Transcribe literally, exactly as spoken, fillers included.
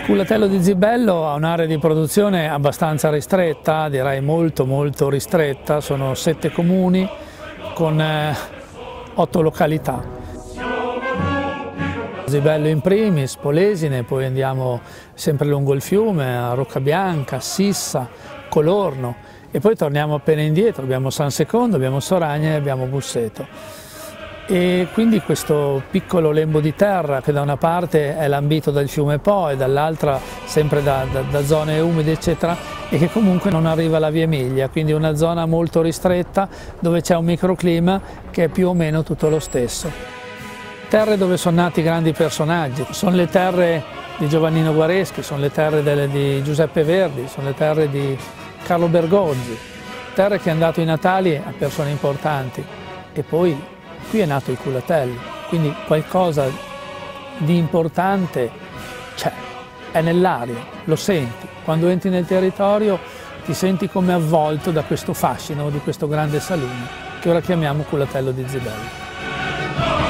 Culatello di Zibello ha un'area di produzione abbastanza ristretta, direi molto molto ristretta, sono sette comuni con eh, otto località. Zibello in primis, Polesine, poi andiamo sempre lungo il fiume, a Roccabianca, Sissa, Colorno e poi torniamo appena indietro, abbiamo San Secondo, abbiamo Soragna e abbiamo Busseto. E quindi questo piccolo lembo di terra che da una parte è lambito dal fiume Po e dall'altra sempre da, da, da zone umide eccetera, e che comunque non arriva alla via Emilia, quindi una zona molto ristretta dove c'è un microclima che è più o meno tutto lo stesso. Terre dove sono nati grandi personaggi, sono le terre di Giovannino Guareschi, sono le terre delle, di Giuseppe Verdi, sono le terre di Carlo Bergonzi, terre che hanno dato i natali a persone importanti. E poi qui è nato il culatello, quindi qualcosa di importante c'è, è nell'aria, lo senti. Quando entri nel territorio ti senti come avvolto da questo fascino di questo grande salone che ora chiamiamo Culatello di Zibello.